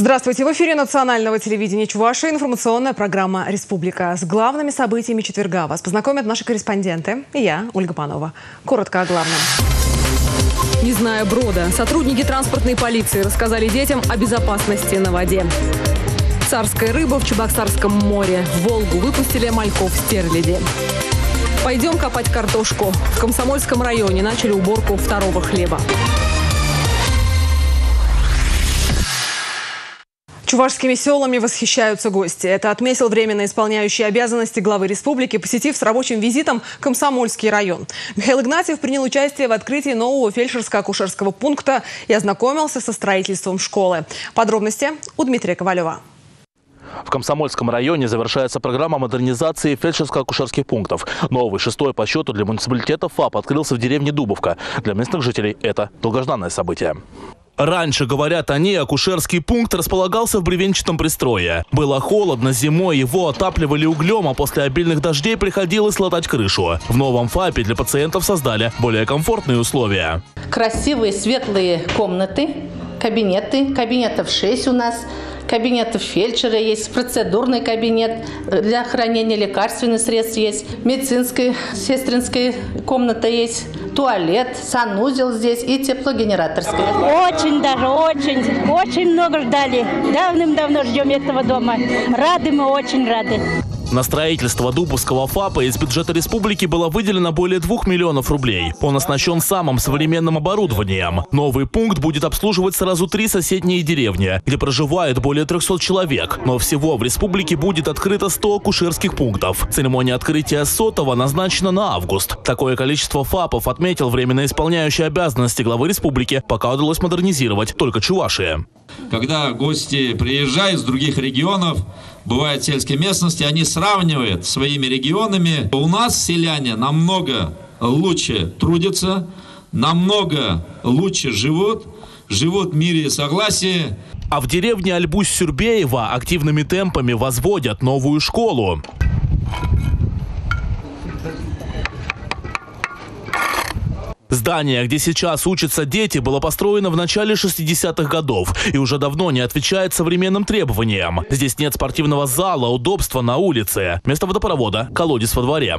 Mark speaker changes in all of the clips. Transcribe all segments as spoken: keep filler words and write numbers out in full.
Speaker 1: Здравствуйте! В эфире национального телевидения Чувашии информационная программа «Республика». С главными событиями четверга вас познакомят наши корреспонденты и я, Ольга Панова. Коротко о главном. Не зная брода, сотрудники транспортной полиции рассказали детям о безопасности на воде. Царская рыба в Чебоксарском море. В Волгу выпустили мальков-стерляди. Пойдем копать картошку. В Комсомольском районе начали уборку второго хлеба. Чувашскими селами восхищаются гости. Это отметил временно исполняющий обязанности главы республики, посетив с рабочим визитом Комсомольский район. Михаил Игнатьев принял участие в открытии нового фельдшерско-акушерского пункта и ознакомился со строительством школы. Подробности у Дмитрия Ковалева.
Speaker 2: В Комсомольском районе завершается программа модернизации фельдшерско-акушерских пунктов. Новый, шестой по счету для муниципалитета ФАП открылся в деревне Дубовка. Для местных жителей это долгожданное событие. Раньше, говорят они, акушерский пункт располагался в бревенчатом пристрое. Было холодно, зимой его отапливали углем, а после обильных дождей приходилось латать крышу. В новом ФАПе для пациентов создали более комфортные условия.
Speaker 3: Красивые светлые комнаты, кабинеты, кабинетов шесть у нас. Кабинет фельдшера есть, процедурный кабинет, для хранения лекарственных средств есть, медицинская, сестринская комната есть, туалет, санузел здесь и теплогенераторская.
Speaker 4: Очень даже, очень, очень много ждали. Давным-давно ждем этого дома. Рады мы, очень рады.
Speaker 2: На строительство Дубовского ФАПа из бюджета республики было выделено более двух миллионов рублей. Он оснащен самым современным оборудованием. Новый пункт будет обслуживать сразу три соседние деревни, где проживает более трехсот человек. Но всего в республике будет открыто сто акушерских пунктов. Церемония открытия сотого назначена на август. Такое количество ФАПов отметил временно исполняющий обязанности главы республики, пока удалось модернизировать только Чувашия.
Speaker 5: Когда гости приезжают с других регионов, бывают в сельской местности, они сравнивают своими регионами. У нас селяне намного лучше трудятся, намного лучше живут, живут в мире и согласии.
Speaker 2: А в деревне Альбусь-Сюрбеева активными темпами возводят новую школу. Здание, где сейчас учатся дети, было построено в начале шестидесятых годов и уже давно не отвечает современным требованиям. Здесь нет спортивного зала, удобства на улице. Вместо водопровода – колодец во дворе.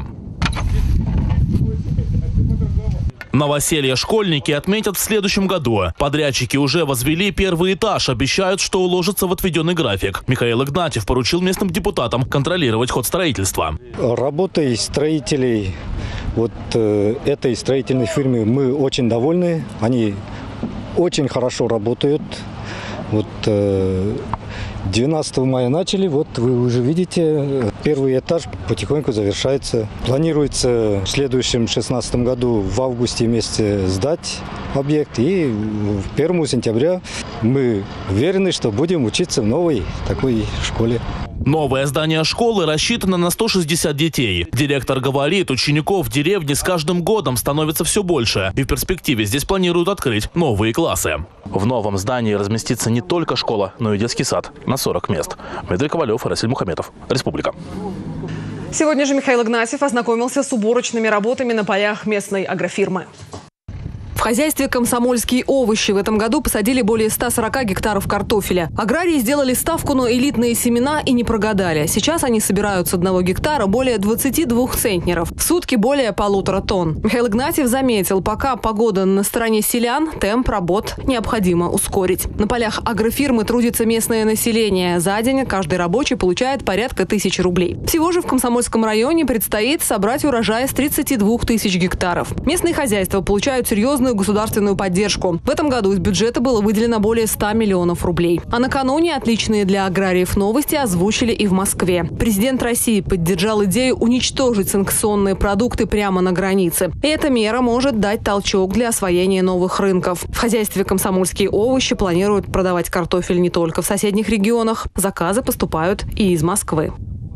Speaker 2: Новоселье школьники отметят в следующем году. Подрядчики уже возвели первый этаж, обещают, что уложатся в отведенный график. Михаил Игнатьев поручил местным депутатам контролировать ход строительства.
Speaker 6: Работой строителей вот э, этой строительной фирмы мы очень довольны. Они очень хорошо работают. Вот э, двенадцатого мая начали, вот вы уже видите, первый этаж потихоньку завершается. Планируется в следующем шестнадцатом году в августе месяце сдать объект. И первого сентября мы уверены, что будем учиться в новой такой школе.
Speaker 2: Новое здание школы рассчитано на сто шестьдесят детей. Директор говорит, учеников в деревне с каждым годом становится все больше. И в перспективе здесь планируют открыть новые классы. В новом здании разместится не только школа, но и детский сад на сорок мест. Дмитрий Ковалев, Расиль Мухаметов. Республика.
Speaker 1: Сегодня же Михаил Игнатьев ознакомился с уборочными работами на полях местной агрофирмы. В хозяйстве «Комсомольские овощи» в этом году посадили более ста сорока гектаров картофеля. Аграрии сделали ставку на элитные семена и не прогадали. Сейчас они собирают с одного гектара более двадцати двух центнеров. В сутки более полутора тонн. Михаил Игнатьев заметил, пока погода на стороне селян, темп работ необходимо ускорить. На полях агрофирмы трудится местное население. За день каждый рабочий получает порядка тысячи рублей. Всего же в Комсомольском районе предстоит собрать урожай с тридцати двух тысяч гектаров. Местные хозяйства получают серьезную государственную поддержку. В этом году из бюджета было выделено более ста миллионов рублей. А накануне отличные для аграриев новости озвучили и в Москве. Президент России поддержал идею уничтожить санкционные продукты прямо на границе. И эта мера может дать толчок для освоения новых рынков. В хозяйстве «Комсомольские овощи» планируют продавать картофель не только в соседних регионах. Заказы поступают и из Москвы.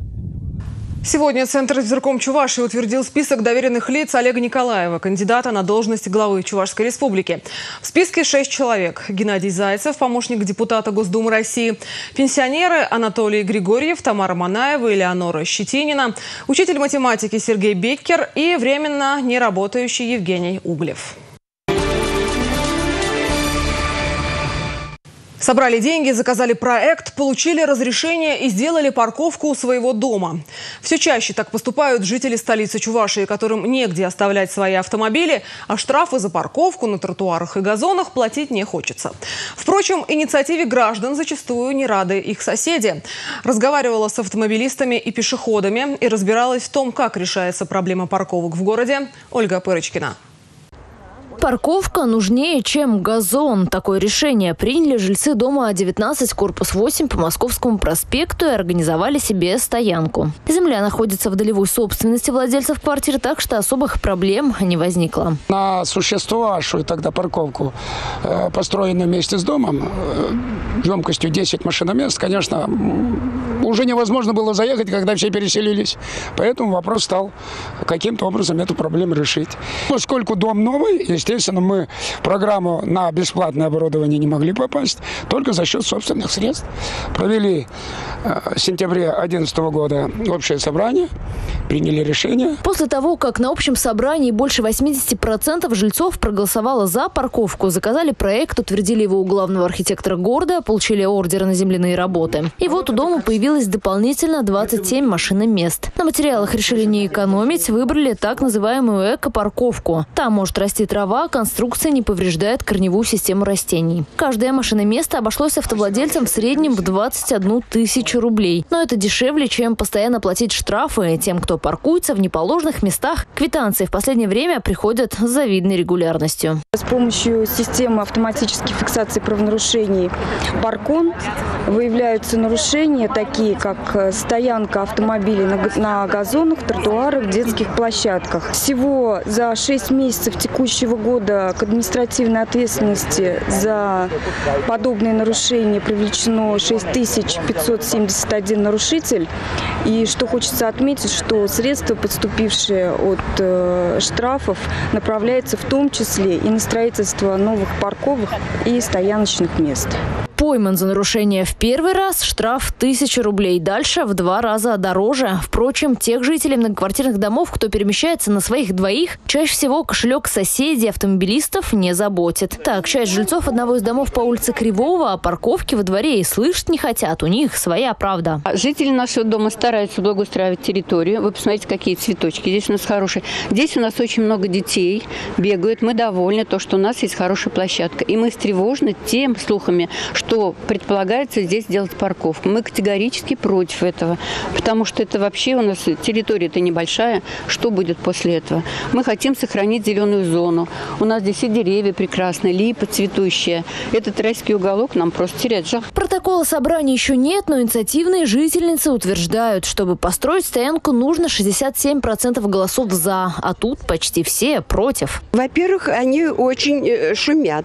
Speaker 1: Сегодня Центр избирком Чувашии утвердил список доверенных лиц Олега Николаева, кандидата на должность главы Чувашской республики. В списке шесть человек. Геннадий Зайцев, помощник депутата Госдумы России, пенсионеры Анатолий Григорьев, Тамара Манаева, Элеонора Щетинина, учитель математики Сергей Беккер и временно неработающий Евгений Углев. Собрали деньги, заказали проект, получили разрешение и сделали парковку у своего дома. Все чаще так поступают жители столицы Чувашии, которым негде оставлять свои автомобили, а штрафы за парковку на тротуарах и газонах платить не хочется. Впрочем, инициативе граждан зачастую не рады их соседи. Разговаривала с автомобилистами и пешеходами и разбиралась в том, как решается проблема парковок в городе, Ольга Пырочкина.
Speaker 7: Парковка нужнее, чем газон. Такое решение приняли жильцы дома девятнадцать, корпус восемь по Московскому проспекту и организовали себе стоянку. Земля находится в долевой собственности владельцев квартир, так что особых проблем не возникло.
Speaker 8: На существовавшую тогда парковку, построенную вместе с домом, емкостью десять машиномест, конечно, уже невозможно было заехать, когда все переселились. Поэтому вопрос стал каким-то образом эту проблему решить. Поскольку дом новый, естественно, мы в программу на бесплатное оборудование не могли попасть, только за счет собственных средств. Провели в сентябре две тысячи одиннадцатого года общее собрание, приняли решение.
Speaker 7: После того, как на общем собрании больше восьмидесяти процентов жильцов проголосовало за парковку, заказали проект, утвердили его у главного архитектора города, получили ордер на земляные работы. И вот у дома появилось дополнительно двадцать семь машиномест. На материалах решили не экономить, выбрали так называемую эко-парковку. Там может расти трава, конструкция не повреждает корневую систему растений. Каждое машиноместо обошлось автовладельцам в среднем в двадцать одну тысячу рублей. Но это дешевле, чем постоянно платить штрафы тем, кто паркуется в неположенных местах. Квитанции в последнее время приходят с завидной регулярностью.
Speaker 9: С помощью системы автоматической фиксации правонарушений «Паркон» выявляются нарушения, такие как стоянка автомобилей на газонах, тротуарах, детских площадках. Всего за шесть месяцев текущего года к административной ответственности за подобные нарушения привлечено шесть тысяч пятьсот семьдесят один нарушитель. И что хочется отметить, что средства, поступившие от э, штрафов, направляются в том числе и на строительство новых парковок и стояночных мест.
Speaker 7: Пойман за нарушение в первый раз, штраф тысяча рублей. Дальше в два раза дороже. Впрочем, тех жителей многоквартирных домов, кто перемещается на своих двоих, чаще всего кошелек соседей, автомобилистов не заботит. Так, часть жильцов одного из домов по улице Кривого о парковке во дворе и слышать не хотят. У них своя правда.
Speaker 10: Жители нашего дома стараются благоустраивать территорию. Вы посмотрите, какие цветочки здесь у нас хорошие. Здесь у нас очень много детей бегают. Мы довольны, то, что у нас есть хорошая площадка. И мы встревожены тем слухами, что что предполагается здесь делать парковку. Мы категорически против этого, потому что это вообще у нас территория-то небольшая. Что будет после этого? Мы хотим сохранить зеленую зону. У нас здесь и деревья прекрасные, липа цветущая. Этот райский уголок нам просто терять жалко.
Speaker 7: Протокола собрания еще нет, но инициативные жительницы утверждают, чтобы построить стоянку, нужно шестьдесят семь процентов голосов «за», а тут почти все против.
Speaker 11: Во-первых, они очень шумят.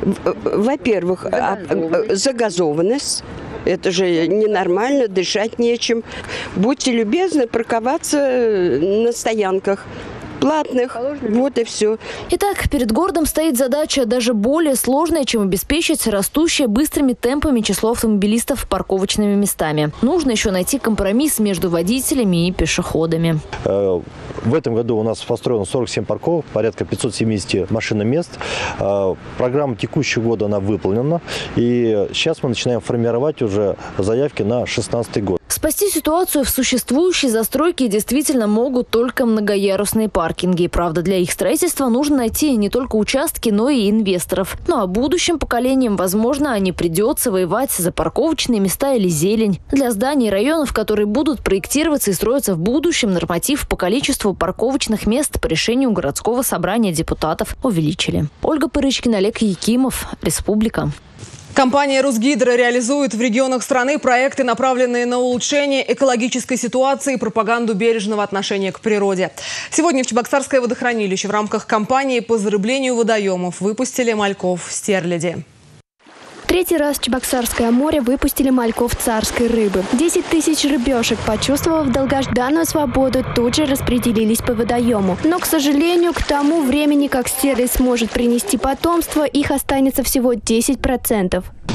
Speaker 11: Во-первых, загазованность. Это же ненормально, дышать нечем. Будьте любезны парковаться на стоянках платных. Вот и все.
Speaker 7: Итак, перед городом стоит задача даже более сложная, чем обеспечить растущее быстрыми темпами число автомобилистов парковочными местами. Нужно еще найти компромисс между водителями и пешеходами.
Speaker 12: В этом году у нас построено сорок семь парковок, порядка пятьсот семьдесят машиномест. Программа текущего года она выполнена. И сейчас мы начинаем формировать уже заявки на шестнадцатый год.
Speaker 7: Спасти ситуацию в существующей застройке действительно могут только многоярусные паркинги. Правда, для их строительства нужно найти не только участки, но и инвесторов. Ну а будущим поколениям, возможно, не придется воевать за парковочные места или зелень. Для зданий и районов, которые будут проектироваться и строиться в будущем, норматив по количеству парковочных мест по решению городского собрания депутатов увеличили. Ольга Пырочкина, Олег Якимов, Республика.
Speaker 1: Компания «Русгидро» реализует в регионах страны проекты, направленные на улучшение экологической ситуации и пропаганду бережного отношения к природе. Сегодня в Чебоксарское водохранилище в рамках кампании по зарыблению водоемов выпустили мальков стерляди.
Speaker 13: Третий раз в Чебоксарское море выпустили мальков царской рыбы. десять тысяч рыбешек, почувствовав долгожданную свободу, тут же распределились по водоему. Но, к сожалению, к тому времени, как стерлядь сможет принести потомство, их останется всего десять процентов.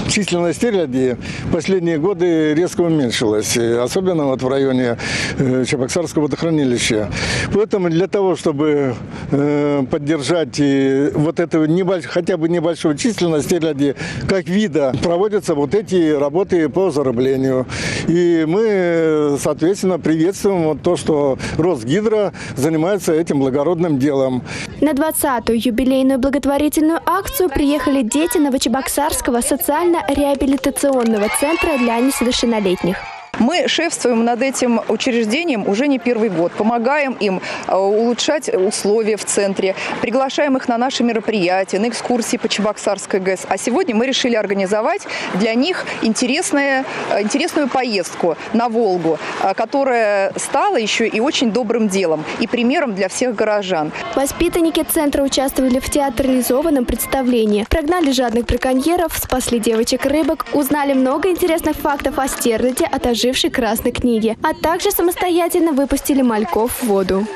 Speaker 14: численность стерляди в последние годы резко уменьшилась, особенно вот в районе Чебоксарского водохранилища. Поэтому для того, чтобы поддержать вот эту небольш... хотя бы небольшую численность стерляди как вида, проводятся вот эти работы по зарыблению. И мы, соответственно, приветствуем вот то, что Росгидро занимается этим благородным делом.
Speaker 13: На двадцатую юбилейную благотворительную акцию приехали дети Новочебоксарского социально-реабилитационного центра для несовершеннолетних.
Speaker 15: Мы шефствуем над этим учреждением уже не первый год. Помогаем им улучшать условия в центре. Приглашаем их на наши мероприятия, на экскурсии по Чебоксарской ГЭС. А сегодня мы решили организовать для них интересную, интересную поездку на Волгу, которая стала еще и очень добрым делом и примером для всех горожан.
Speaker 13: Воспитанники центра участвовали в театрализованном представлении. Прогнали жадных браконьеров, спасли девочек-рыбок, узнали много интересных фактов о стерляди, от жившей красной книги, а также самостоятельно выпустили мальков в воду.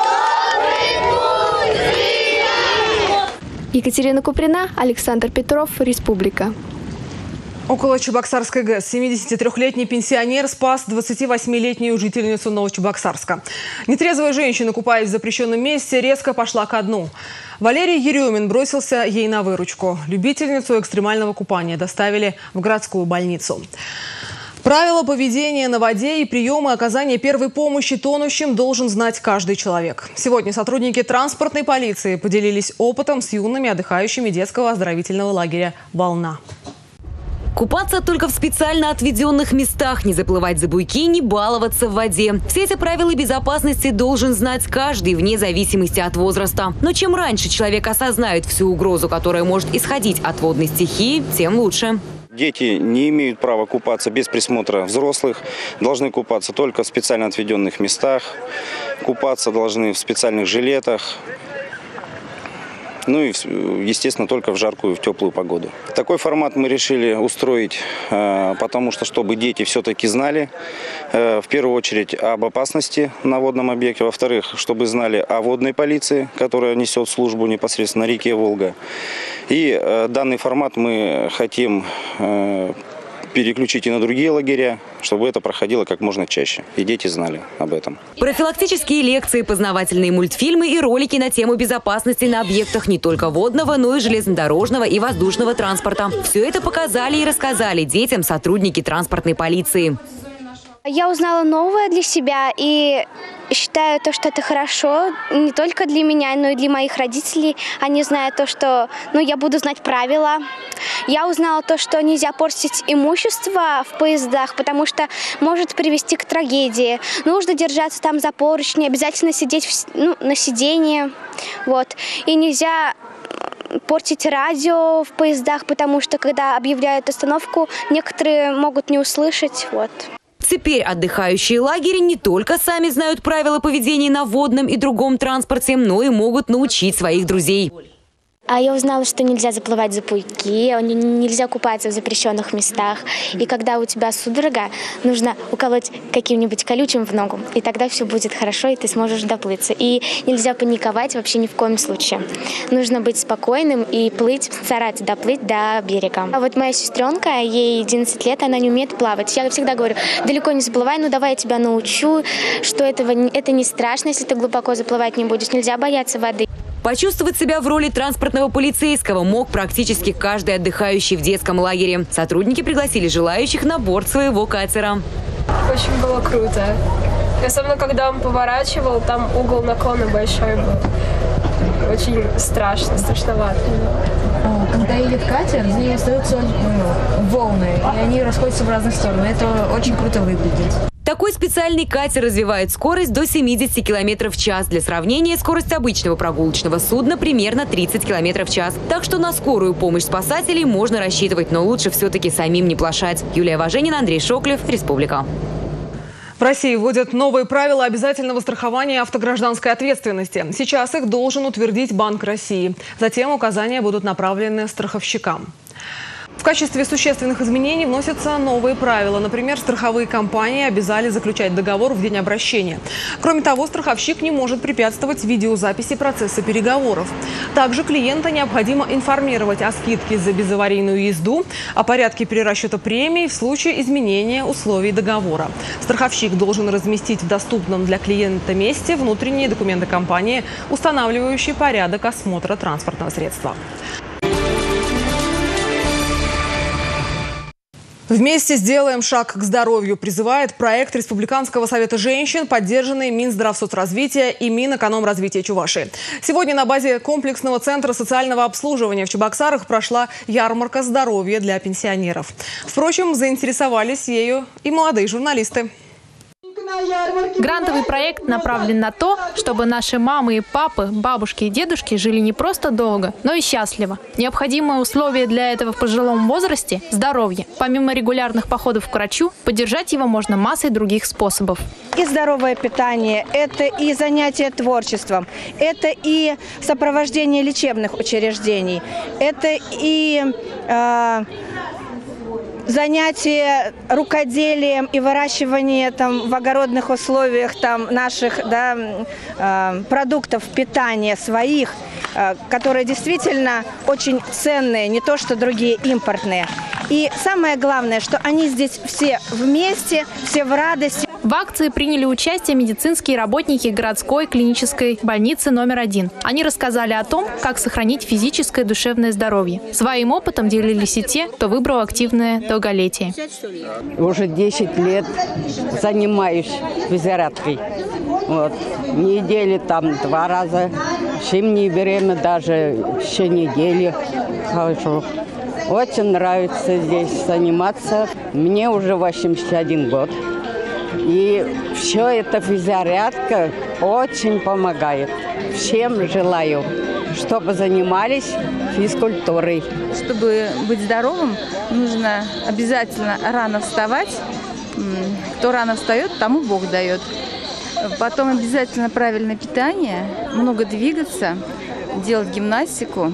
Speaker 13: Екатерина Куприна, Александр Петров, Республика.
Speaker 1: Около Чебоксарской ГЭС семидесятитрёхлетний пенсионер спас двадцативосьмилетнюю жительницу Новочебоксарска. Нетрезвая женщина, купаясь в запрещенном месте, резко пошла ко дну. Валерий Еремин бросился ей на выручку. Любительницу экстремального купания доставили в городскую больницу. Правила поведения на воде и приемы оказания первой помощи тонущим должен знать каждый человек. Сегодня сотрудники транспортной полиции поделились опытом с юными отдыхающими детского оздоровительного лагеря «Волна».
Speaker 16: Купаться только в специально отведенных местах, не заплывать за буйки, не баловаться в воде. Все эти правила безопасности должен знать каждый, вне зависимости от возраста. Но чем раньше человек осознает всю угрозу, которая может исходить от водной стихии, тем лучше.
Speaker 17: Дети не имеют права купаться без присмотра взрослых, должны купаться только в специально отведенных местах, купаться должны в специальных жилетах, ну и, естественно, только в жаркую, в теплую погоду. Такой формат мы решили устроить, потому что, чтобы дети все-таки знали, в первую очередь, об опасности на водном объекте, во-вторых, чтобы знали о водной полиции, которая несет службу непосредственно на реке Волга. И данный формат мы хотим переключить и на другие лагеря, чтобы это проходило как можно чаще. И дети знали об этом.
Speaker 16: Профилактические лекции, познавательные мультфильмы и ролики на тему безопасности на объектах не только водного, но и железнодорожного и воздушного транспорта. Все это показали и рассказали детям сотрудники транспортной полиции.
Speaker 18: Я узнала новое для себя и считаю то, что это хорошо не только для меня, но и для моих родителей. Они знают то, что ну, я буду знать правила. Я узнала то, что нельзя портить имущество в поездах, потому что может привести к трагедии. Нужно держаться там за поручни, обязательно сидеть в, ну, на сиденье. Вот. И нельзя портить радио в поездах, потому что когда объявляют остановку, некоторые могут не услышать. Вот.
Speaker 16: Теперь отдыхающие лагеря не только сами знают правила поведения на водном и другом транспорте, но и могут научить своих друзей.
Speaker 18: А я узнала, что нельзя заплывать за буйки, нельзя купаться в запрещенных местах. И когда у тебя судорога, нужно уколоть каким-нибудь колючим в ногу. И тогда все будет хорошо, и ты сможешь доплыться. И нельзя паниковать вообще ни в коем случае. Нужно быть спокойным и плыть, стараться доплыть до берега. А вот моя сестренка, ей одиннадцать лет, она не умеет плавать. Я всегда говорю, далеко не заплывай, ну давай я тебя научу, что этого, это не страшно, если ты глубоко заплывать не будешь. Нельзя бояться воды.
Speaker 16: Почувствовать себя в роли транспортного полицейского мог практически каждый отдыхающий в детском лагере. Сотрудники пригласили желающих на борт своего катера.
Speaker 19: Очень было круто. Особенно, когда он поворачивал, там угол наклона большой был. Очень страшно, страшновато.
Speaker 20: Когда едет катер, за ней остаются волны, и они расходятся в разные стороны. Это очень круто выглядит.
Speaker 16: Такой специальный катер развивает скорость до семидесяти километров в час. Для сравнения, скорость обычного прогулочного судна примерно тридцать километров в час. Так что на скорую помощь спасателей можно рассчитывать, но лучше все-таки самим не плашать. Юлия Важенина, Андрей Шоклев, Республика.
Speaker 1: В России вводят новые правила обязательного страхования автогражданской ответственности. Сейчас их должен утвердить Банк России. Затем указания будут направлены страховщикам. В качестве существенных изменений вносятся новые правила. Например, страховые компании обязали заключать договор в день обращения. Кроме того, страховщик не может препятствовать видеозаписи процесса переговоров. Также клиента необходимо информировать о скидке за безаварийную езду, о порядке перерасчета премий в случае изменения условий договора. Страховщик должен разместить в доступном для клиента месте внутренние документы компании, устанавливающие порядок осмотра транспортного средства. Вместе сделаем шаг к здоровью, призывает проект Республиканского совета женщин, поддержанный Минздравсоцразвития и Минэкономразвития Чувашии. Сегодня на базе комплексного центра социального обслуживания в Чебоксарах прошла ярмарка здоровья для пенсионеров. Впрочем, заинтересовались ею и молодые журналисты.
Speaker 21: Грантовый проект направлен на то, чтобы наши мамы и папы, бабушки и дедушки жили не просто долго, но и счастливо. Необходимое условие для этого в пожилом возрасте – здоровье. Помимо регулярных походов к врачу, поддержать его можно массой других способов.
Speaker 22: И здоровое питание, это и занятия творчеством, это и сопровождение лечебных учреждений, это и э, занятия рукоделием и выращивание там в огородных условиях там наших да, э, продуктов питания своих, э, которые действительно очень ценные, не то что другие импортные. И самое главное, что они здесь все вместе, все в радости.
Speaker 21: В акции приняли участие медицинские работники городской клинической больницы номер один. Они рассказали о том, как сохранить физическое и душевное здоровье. Своим опытом делились и те, кто выбрал активное долголетие.
Speaker 23: Уже десять лет занимаюсь физиотерапией. Вот. Недели там два раза, в зимнее время даже еще недели хожу. Очень нравится здесь заниматься. Мне уже восемьдесят один год. И все это физиорядка очень помогает. Всем желаю, чтобы занимались физкультурой.
Speaker 24: Чтобы быть здоровым, нужно обязательно рано вставать. Кто рано встает, тому Бог дает. Потом обязательно правильное питание, много двигаться, делать гимнастику,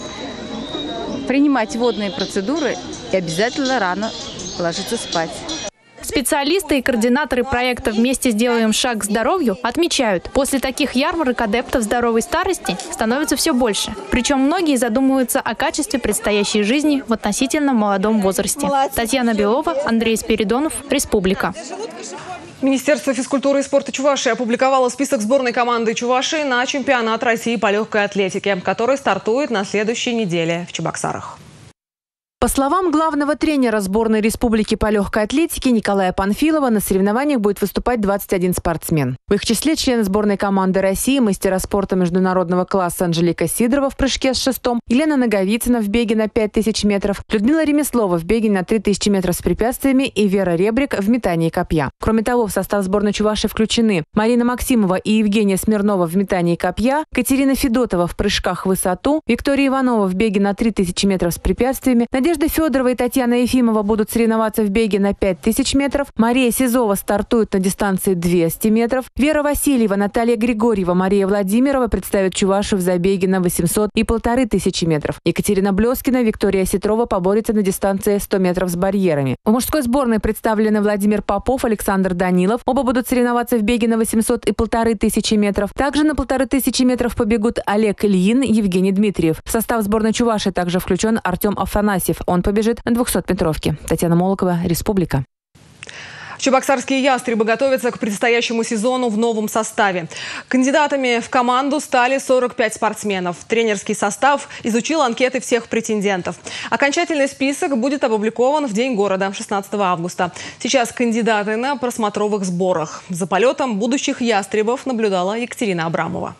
Speaker 24: принимать водные процедуры и обязательно рано ложиться спать.
Speaker 21: Специалисты и координаторы проекта «Вместе сделаем шаг к здоровью» отмечают, после таких ярмарок адептов здоровой старости становится все больше. Причем многие задумываются о качестве предстоящей жизни в относительно молодом возрасте. Татьяна Белова, Андрей Спиридонов, Республика.
Speaker 1: Министерство физкультуры и спорта Чувашии опубликовало список сборной команды Чувашии на чемпионат России по легкой атлетике, который стартует на следующей неделе в Чебоксарах.
Speaker 25: По словам главного тренера сборной республики по легкой атлетике Николая Панфилова, на соревнованиях будет выступать двадцать один спортсмен. В их числе члены сборной команды России, мастера спорта международного класса Анжелика Сидорова в прыжке с шестом, Елена Наговицына в беге на пять тысяч метров, Людмила Ремеслова в беге на три тысячи метров с препятствиями и Вера Ребрик в метании копья. Кроме того, в состав сборной Чувашии включены Марина Максимова и Евгения Смирнова в метании копья, Катерина Федотова в прыжках в высоту, Виктория Иванова в беге на три тысячи метров с препятствиями, Надежда Федорова и Татьяна Ефимова будут соревноваться в беге на пять тысяч метров, Мария Сизова стартует на дистанции двести метров, Вера Васильева, Наталья Григорьева, Мария Владимирова представят Чувашию в забеге на восемьсот и полторы тысячи метров. Екатерина Блескина, Виктория Ситрова поборются на дистанции сто метров с барьерами. В мужской сборной представлены Владимир Попов, Александр Данилов. Оба будут соревноваться в беге на восемьсот и полторы тысячи метров. Также на полторы тысячи метров побегут Олег Ильин, Евгений Дмитриев. В состав сборной Чувашии также включен Артем Афанасьев. Он побежит на двухсотметровке. Татьяна Молокова, Республика.
Speaker 1: Чебоксарские ястребы готовятся к предстоящему сезону в новом составе. Кандидатами в команду стали сорок пять спортсменов. Тренерский состав изучил анкеты всех претендентов. Окончательный список будет опубликован в День города, шестнадцатого августа. Сейчас кандидаты на просмотровых сборах. За полетом будущих ястребов наблюдала Екатерина Абрамова.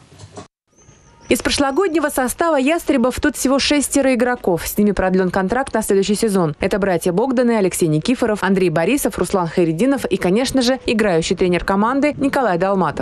Speaker 25: Из прошлогоднего состава ястребов тут всего шестеро игроков. С ними продлен контракт на следующий сезон. Это братья Богданы, Алексей Никифоров, Андрей Борисов, Руслан Хайреддинов и, конечно же, играющий тренер команды Николай Долматов.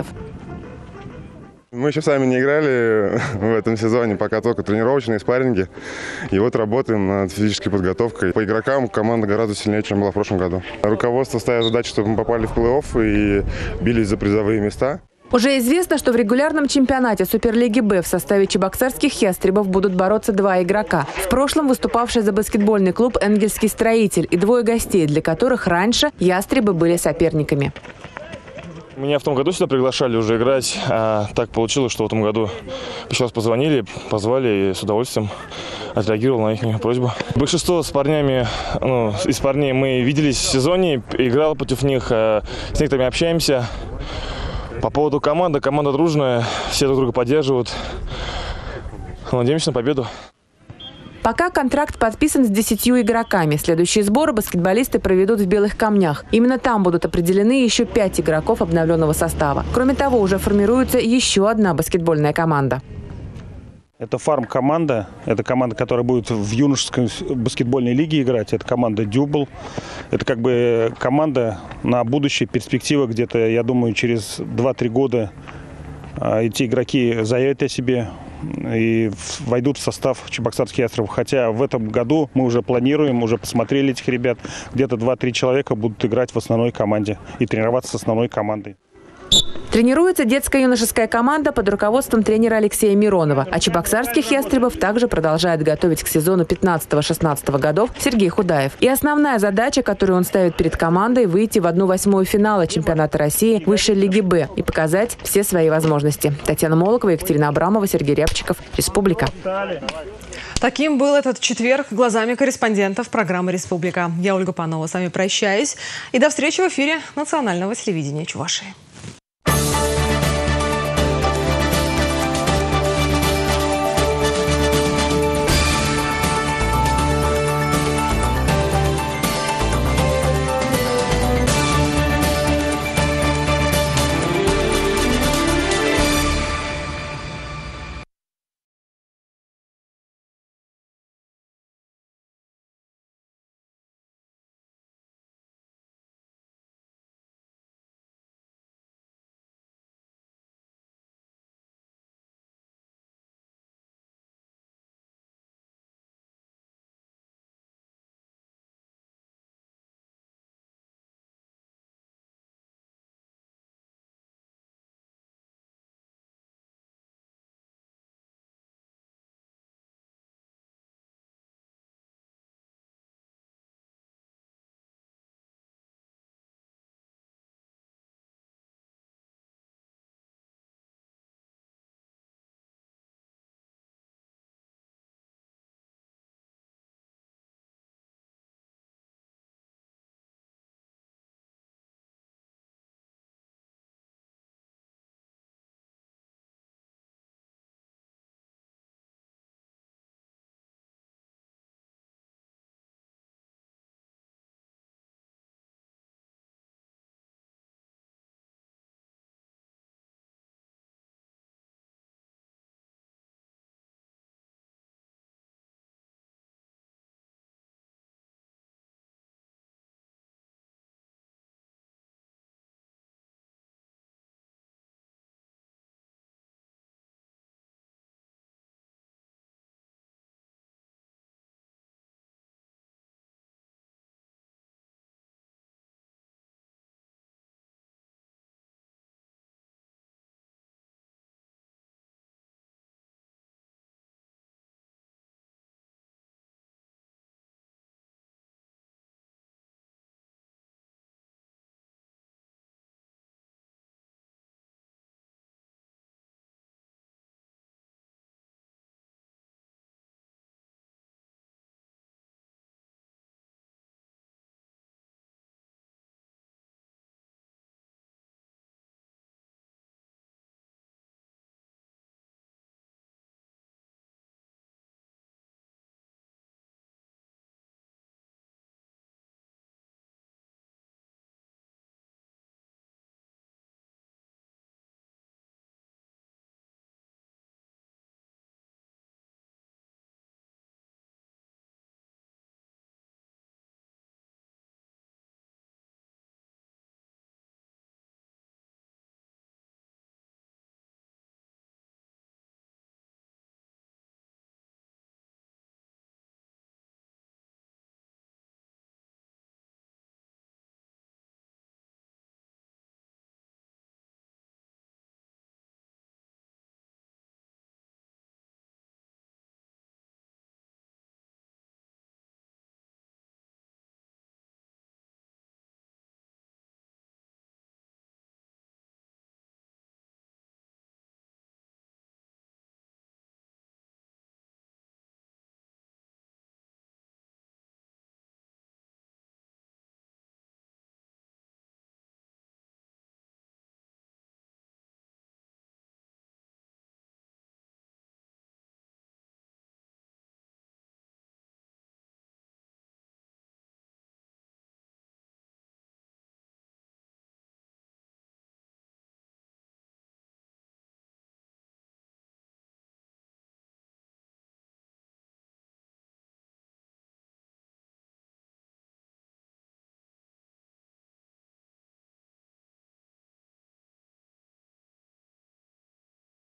Speaker 26: Мы еще сами не играли в этом сезоне, пока только тренировочные спарринги. И вот работаем над физической подготовкой. По игрокам команда гораздо сильнее, чем была в прошлом году. Руководство ставит задачу, чтобы мы попали в плей-офф и бились за призовые места.
Speaker 25: Уже известно, что в регулярном чемпионате Суперлиги Б в составе чебоксарских ястребов будут бороться два игрока. В прошлом выступавший за баскетбольный клуб «Энгельский строитель» и двое гостей, для которых раньше ястребы были соперниками.
Speaker 2: Меня в том году сюда приглашали уже играть, а так получилось, что в этом году еще раз позвонили, позвали и с удовольствием отреагировал на их просьбу. Большинство с парнями, ну, из парней мы виделись в сезоне, играл против них, с некоторыми общаемся. По поводу команды, команда дружная, все друг друга поддерживают. Надеемся на победу.
Speaker 25: Пока контракт подписан с десятью игроками. Следующие сборы баскетболисты проведут в Белых Камнях. Именно там будут определены еще пять игроков обновленного состава. Кроме того, уже формируется еще одна баскетбольная команда.
Speaker 3: Это фарм-команда. Это команда, которая будет в юношеской баскетбольной лиге играть. Это команда «Дюбл». Это как бы команда на будущее, перспектива где-то, я думаю, через два-три года эти игроки заявят о себе и войдут в состав чебоксарских ястребов. Хотя в этом году мы уже планируем, уже посмотрели этих ребят. Где-то два-три человека будут играть в основной команде и тренироваться с основной командой.
Speaker 25: Тренируется детская юношеская команда под руководством тренера Алексея Миронова. А чебоксарских ястребов также продолжает готовить к сезону пятнадцатого-шестнадцатого годов Сергей Худаев. И основная задача, которую он ставит перед командой – выйти в одну восьмую финала чемпионата России высшей лиги Б и показать все свои возможности. Татьяна Молокова, Екатерина Абрамова, Сергей Рябчиков. Республика.
Speaker 1: Таким был этот четверг глазами корреспондентов программы «Республика». Я, Ольга Панова, с вами прощаюсь. И до встречи в эфире национального телевидения Чувашии.